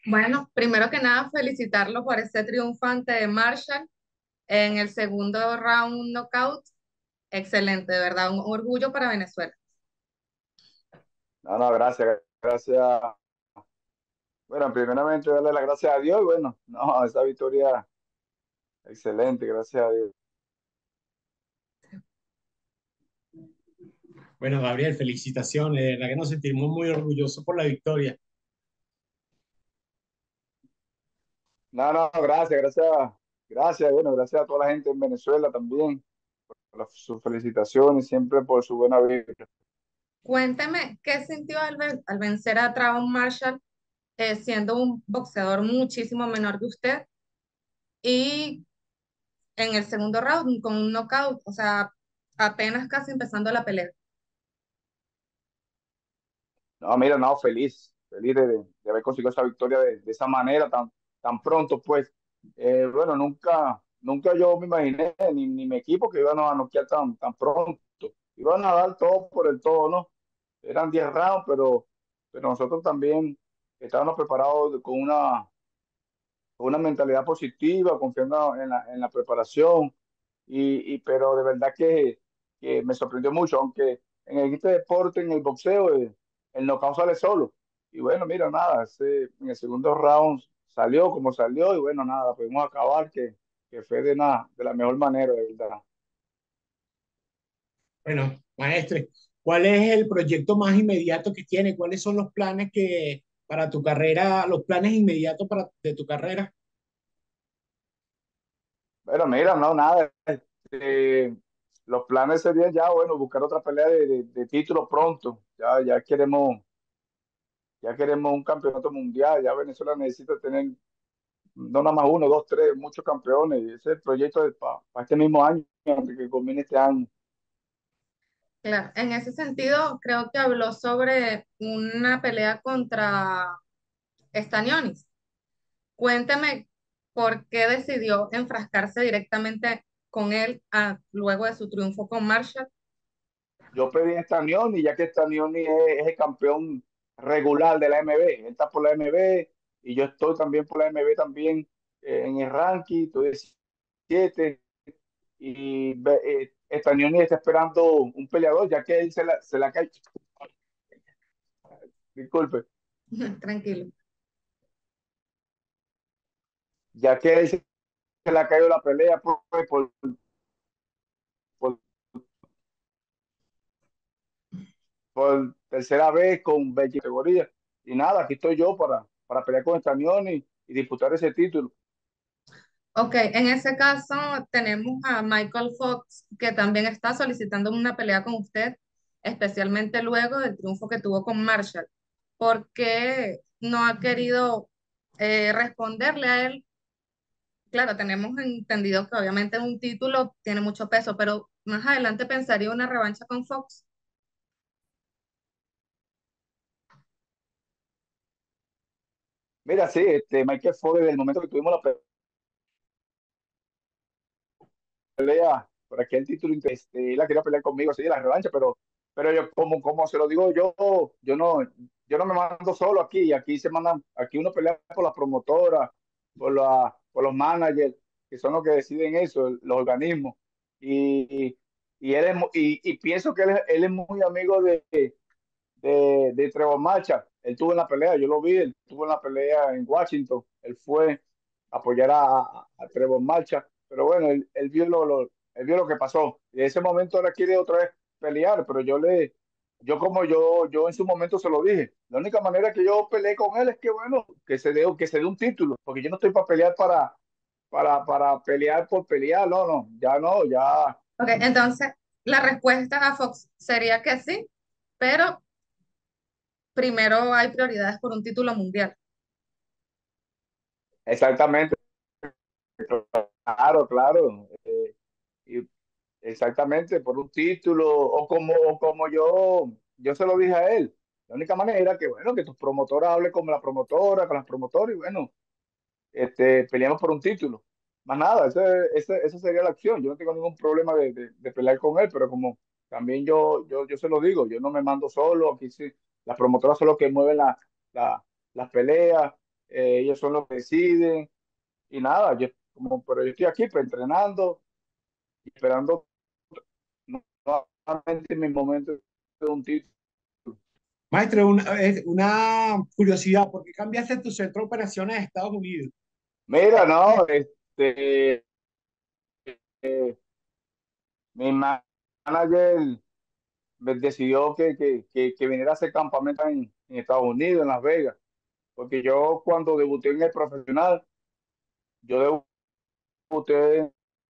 Bueno, primero que nada, felicitarlo por ese triunfo ante Marshall en el segundo round knockout. Excelente, de verdad, un orgullo para Venezuela. No, no, gracias, gracias. Bueno, primeramente darle las gracias a Dios y bueno, no, esa victoria excelente, gracias a Dios. Bueno, Gabriel, felicitaciones. De verdad que nos sentimos muy orgullosos por la victoria. No, no, gracias, gracias, gracias, bueno, gracias a toda la gente en Venezuela también, por sus felicitaciones, siempre por su buena vida. Cuénteme, ¿qué sintió al vencer a Trayvon Marshall, siendo un boxeador muchísimo menor que usted y en el segundo round con un knockout, o sea, apenas casi empezando la pelea? No, mira, no, feliz, feliz de haber conseguido esa victoria de esa manera, tan pronto, pues. Bueno, nunca yo me imaginé, ni mi equipo, que iban a noquear tan pronto. Iban a dar todo por el todo, ¿no? Eran 10 rounds, pero nosotros también estábamos preparados con una mentalidad positiva, confiando en la preparación, pero de verdad que me sorprendió mucho, aunque en este deporte, en el boxeo, el knockout sale solo. Y bueno, mira, nada, en el segundo round salió como salió y bueno, nada, pudimos acabar que fue de la mejor manera, de verdad. Bueno, maestre, ¿cuál es el proyecto más inmediato que tiene? ¿Cuáles son los planes que para tu carrera, los planes inmediatos de tu carrera? Pero mira, no, nada, los planes serían ya, bueno, buscar otra pelea de título pronto. Ya queremos un campeonato mundial, ya Venezuela necesita tener no nada más uno, dos, tres, muchos campeones. Ese es el proyecto para este mismo año, antes que comience este año. Claro, en ese sentido, creo que habló sobre una pelea contra Stanionis. Cuénteme por qué decidió enfrascarse directamente con él luego de su triunfo con Marshall. Yo pedí a Stanioni, ya que Stanioni es el campeón regular de la MB. Él está por la MB y yo estoy también por la MB también, en el ranking, estoy de 7 y Stanioni está esperando un peleador, ya que él se la cae. Disculpe, Tranquilo. ya que él se le ha caído la pelea por por tercera vez con 20 categorías. Y nada, aquí estoy yo para pelear con Estanión y disputar ese título. Ok, en ese caso tenemos a Michael Fox, que también está solicitando una pelea con usted, especialmente luego del triunfo que tuvo con Marshall. ¿Por qué no ha querido responderle a él? Claro, tenemos entendido que obviamente un título tiene mucho peso, pero más adelante pensaría una revancha con Fox. Mira, sí, Michael Ford, desde el momento que tuvimos la pelea por aquel título, él la quería pelear conmigo, sí, la revancha, pero yo, como se lo digo yo no me mando solo aquí se mandan, aquí uno pelea por las promotoras, por los managers, que son los que deciden eso, los organismos. Y, y pienso que él es muy amigo de Trevor Marcha. Él estuvo en la pelea, yo lo vi, él estuvo en la pelea en Washington. Él fue a apoyar a Trevor Marcha, pero bueno, él vio lo que pasó. Y en ese momento él quiere otra vez pelear, pero yo en su momento se lo dije. La única manera que yo peleé con él es que, bueno, que se dé un título, porque yo no estoy para pelear para pelear por pelear, no, no, ya no, ya. Ok, entonces la respuesta a Fox sería que sí, pero primero hay prioridades por un título mundial. Exactamente, claro, claro. Y exactamente, por un título, o como yo se lo dije a él. La única manera era que, bueno, que tus promotoras hablen con la promotora, con las promotoras, y bueno, peleamos por un título. Más nada, esa sería la acción. Yo no tengo ningún problema de pelear con él, pero como también yo se lo digo, yo no me mando solo, aquí sí, las promotoras son los que mueven las peleas, ellos son los que deciden y nada, pero yo estoy aquí pues, entrenando y esperando nuevamente mi momento de un título. Maestro, una curiosidad, ¿por qué cambiaste tu centro de operaciones a Estados Unidos? Mira, no, mi manager me decidió que viniera a hacer campamento en Estados Unidos, en Las Vegas, porque yo cuando debuté en el profesional, yo debuté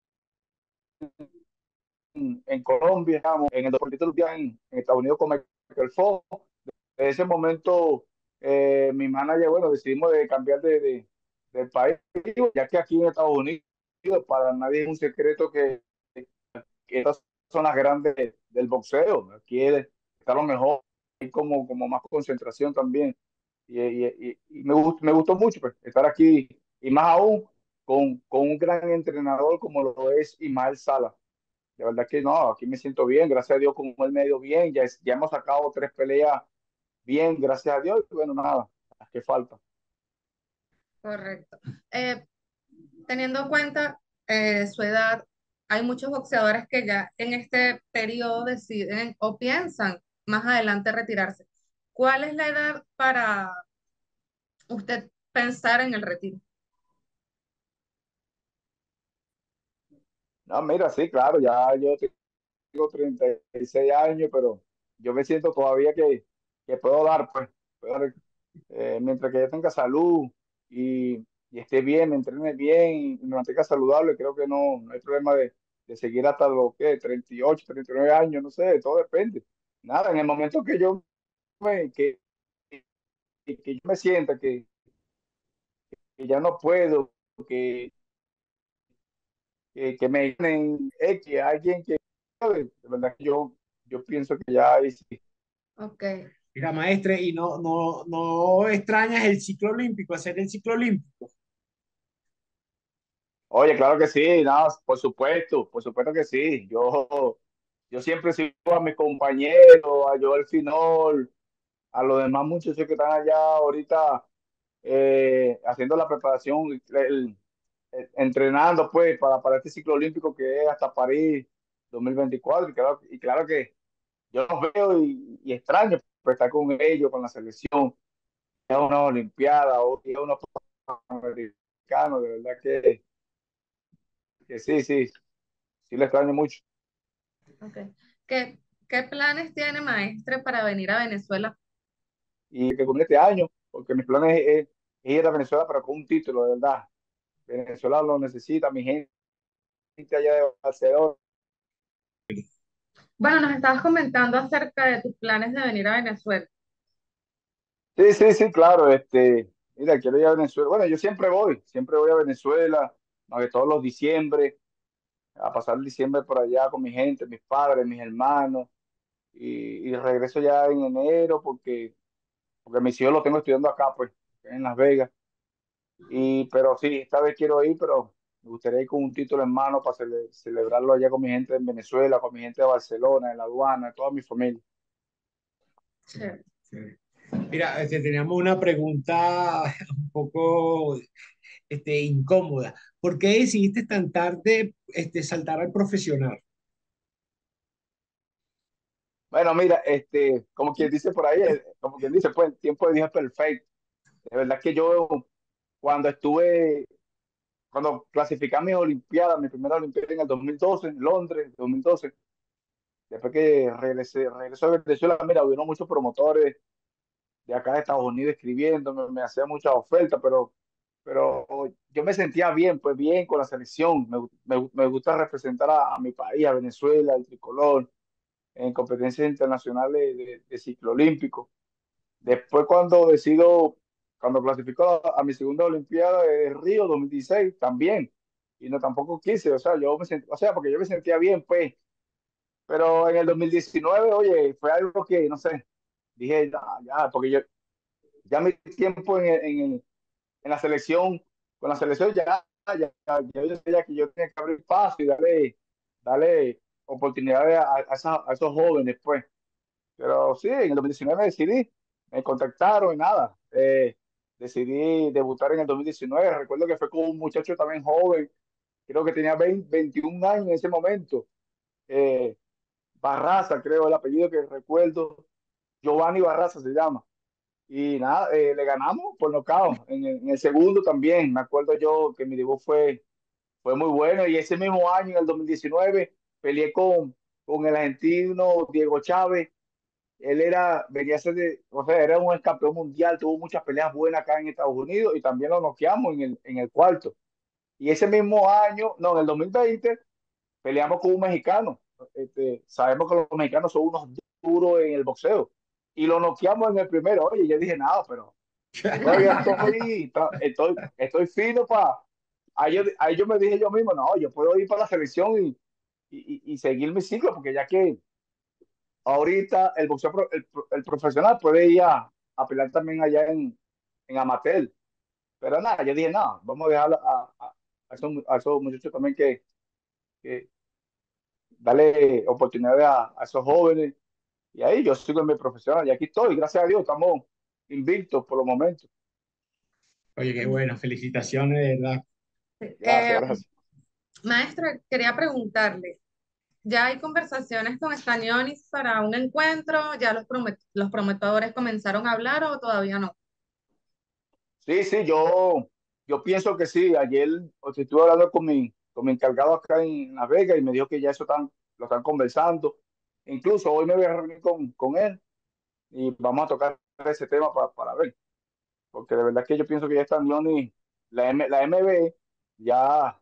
en Colombia, digamos, en el deportito en Estados Unidos con Michael Fox. En ese momento, mi manager, bueno, decidimos de cambiar del país, ya que aquí en Estados Unidos, para nadie es un secreto que estas son las grandes del boxeo. Aquí está lo mejor, hay como más concentración también. Y me gustó mucho pues, estar aquí, y más aún con un gran entrenador como lo es Ismael Sala. De verdad que no, aquí me siento bien, gracias a Dios, como él me dio bien, ya hemos sacado 3 peleas bien, gracias a Dios, y bueno, nada, ¿qué falta? Correcto. Eh, Teniendo en cuenta su edad, hay muchos boxeadores que ya en este periodo deciden o piensan más adelante retirarse. ¿Cuál es la edad para usted pensar en el retiro? No, mira, sí, claro, ya yo tengo 36 años, pero yo me siento todavía que puedo dar, pues, puedo dar, mientras que yo tenga salud y, y esté bien, me entrene bien y me mantenga saludable, creo que no hay problema de seguir hasta lo que 38, 39 años, no sé, todo depende. Nada, en el momento que me, que, que yo me sienta que ya no puedo, que, que me llamen X, alguien de verdad que yo pienso que ya ahí sí. Ok, Mira, maestre, ¿y no extrañas el ciclo olímpico, hacer el ciclo olímpico? Oye, claro que sí, no, por supuesto que sí. Yo siempre sigo a mis compañeros, a Joel Finol, a los demás muchachos que están allá ahorita haciendo la preparación, entrenando pues para este ciclo olímpico que es hasta París 2024. Y claro que yo los veo y extraño pues, estar con ellos, con la selección, es una olimpiada o es unos americanos, de verdad que sí, sí, sí le extraño mucho. ok. ¿Qué, qué planes tiene maestre para venir a Venezuela? Y que con este año, porque mis planes es ir a Venezuela, pero con un título, de verdad. Venezuela lo necesita, mi gente allá de Barcelona. Bueno, nos estabas comentando acerca de tus planes de venir a Venezuela. Sí, sí, sí, claro, mira, quiero ir a Venezuela. Bueno, yo siempre voy a Venezuela, más que todos los diciembre, a pasar el diciembre por allá con mi gente, mis padres, mis hermanos, y regreso ya en enero porque mis hijos los tengo estudiando acá, pues, en Las Vegas. Pero sí, esta vez quiero ir, pero me gustaría ir con un título en mano para celebrarlo allá con mi gente en Venezuela, con mi gente de Barcelona, en la aduana, toda mi familia. Chévere. Sí. Mira, teníamos una pregunta un poco incómoda. ¿Por qué decidiste tan tarde saltar al profesional? Bueno, mira, como quien dice por ahí, como quien dice, pues el tiempo de Dios es perfecto. De verdad que yo cuando cuando clasificé a mis Olimpiadas, mi primera Olimpiada en el 2012, en Londres, 2012, después que regresé a Venezuela, mira, hubieron muchos promotores de acá de Estados Unidos escribiendo, me hacía muchas ofertas, pero yo me sentía bien, pues bien con la selección. Me gusta representar a mi país, a Venezuela, el tricolor, en competencias internacionales de ciclo olímpico. Después cuando clasificó a mi segunda Olimpiada de Río 2016, también. Y no tampoco quise, o sea, o sea, porque yo me sentía bien, pues. Pero en el 2019, oye, fue algo que, no sé, dije, ya, ya, porque ya mi tiempo en la selección, con la selección ya yo sabía que yo tenía que abrir paso y darle oportunidades a esos jóvenes, pues. Pero sí, en el 2019 decidí, me contactaron y nada. decidí debutar en el 2019. Recuerdo que fue con un muchacho también joven, creo que tenía 21 años en ese momento. Eh, Barraza, creo el apellido que recuerdo. Giovanni Barraza se llama. Y nada, le ganamos por nocaut. En el segundo también, me acuerdo yo que mi debut fue muy bueno. Y ese mismo año, en el 2019, peleé con el argentino Diego Chávez. Él venía a ser o sea, era un campeón mundial, tuvo muchas peleas buenas acá en Estados Unidos y también lo noqueamos en el cuarto. Y ese mismo año, no, en el 2020, peleamos con un mexicano. Sabemos que los mexicanos son unos duros en el boxeo. Y lo noqueamos en el primero. Oye, yo dije, nada, pero yo todavía estoy fino para... Ahí yo me dije yo mismo, no, yo puedo ir para la selección y seguir mi ciclo, porque ya que ahorita el boxeo, el profesional puede ir a pelear también allá en amateur. Pero nada, yo dije, no, vamos a dejar a esos muchachos también que darle oportunidades a esos jóvenes. Y ahí yo sigo en mi profesional y aquí estoy, gracias a Dios, estamos invictos por los momentos. Oye, qué bueno, felicitaciones, de verdad. Gracias, Eh, gracias. maestra, quería preguntarle, ¿ya hay conversaciones con Stagnionis para un encuentro? ¿Ya los promotores comenzaron a hablar o todavía no? Sí, sí, yo pienso que sí. Ayer estuve hablando con mi encargado acá en Las Vegas y me dijo que ya eso lo están conversando. Incluso hoy me voy a reunir con él y vamos a tocar ese tema para ver, porque de verdad que yo pienso que ya están Johnny, la MB ya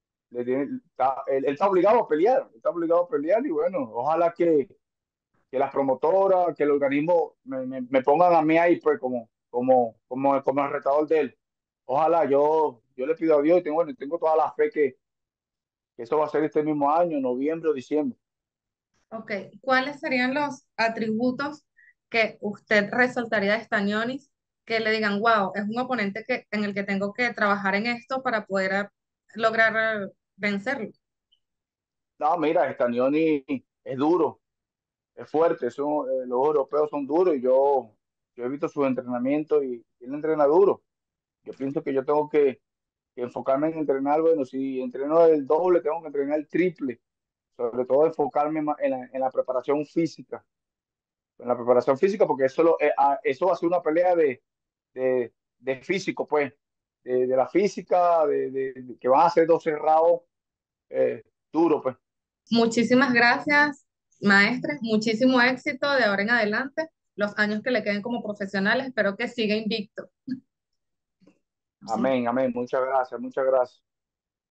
él está obligado a pelear, está obligado a pelear y bueno, ojalá que las promotoras, que el organismo me pongan a mí ahí pues como el retador de él. Ojalá, yo le pido a Dios y tengo toda la fe que eso va a ser este mismo año, noviembre o diciembre. Ok, ¿cuáles serían los atributos que usted resaltaría de Stagnionis que le digan, wow, es un oponente en el que tengo que trabajar en esto para poder lograr vencerlo? No, mira, Stanioni es duro, es fuerte, los europeos son duros y yo he visto sus entrenamientos y él entrena duro. Yo pienso que yo tengo que enfocarme en entrenar, bueno, si entreno el doble, tengo que entrenar el triple, sobre todo enfocarme en la preparación física, porque eso va a ser una pelea de físico, pues, de la física, que van a ser 12 rounds duros, pues. Muchísimas gracias, maestra. Muchísimo éxito de ahora en adelante. Los años que le queden como profesional, espero que siga invicto. Amén, amén. Muchas gracias, muchas gracias.